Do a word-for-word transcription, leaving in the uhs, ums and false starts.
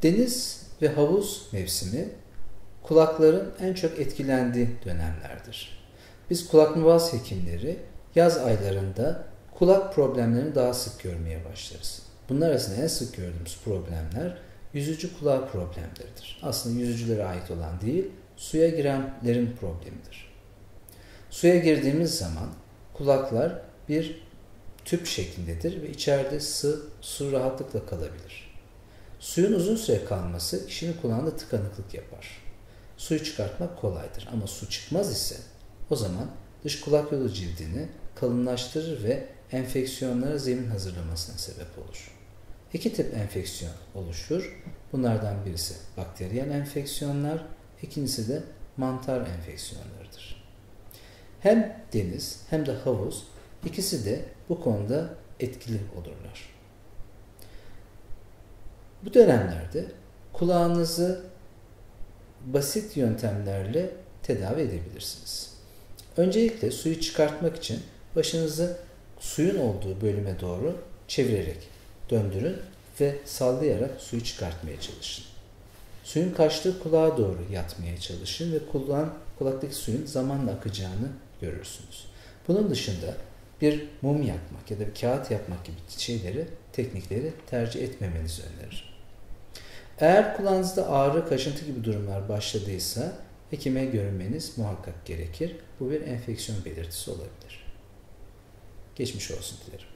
Deniz ve havuz mevsimi kulakların en çok etkilendiği dönemlerdir. Biz kulakmuvaz hekimleri yaz aylarında kulak problemlerini daha sık görmeye başlarız. Bunlar arasında en sık gördüğümüz problemler yüzücü kulak problemleridir. Aslında yüzücülere ait olan değil, suya girenlerin problemidir. Suya girdiğimiz zaman kulaklar bir tüp şeklindedir ve içeride sı, su rahatlıkla kalabilir. Suyun uzun süre kalması kişinin kulağında tıkanıklık yapar. Suyu çıkartmak kolaydır ama su çıkmaz ise o zaman dış kulak yolu cildini kalınlaştırır ve enfeksiyonlara zemin hazırlamasına sebep olur. İki tip enfeksiyon oluşur. Bunlardan birisi bakteriyel enfeksiyonlar, ikincisi de mantar enfeksiyonlarıdır. Hem deniz hem de havuz ikisi de bu konuda etkili olurlar. Bu dönemlerde kulağınızı basit yöntemlerle tedavi edebilirsiniz. Öncelikle suyu çıkartmak için başınızı suyun olduğu bölüme doğru çevirerek döndürün ve sallayarak suyu çıkartmaya çalışın. Suyun kaçtığı kulağa doğru yatmaya çalışın ve kulağın, kulaktaki suyun zamanla akacağını görürsünüz. Bunun dışında bir mum yakmak ya da bir kağıt yapmak gibi şeyleri, teknikleri tercih etmemenizi öneririm. Eğer kulağınızda ağrı, kaşıntı gibi durumlar başladıysa hekime görünmeniz muhakkak gerekir. Bu bir enfeksiyon belirtisi olabilir. Geçmiş olsun dilerim.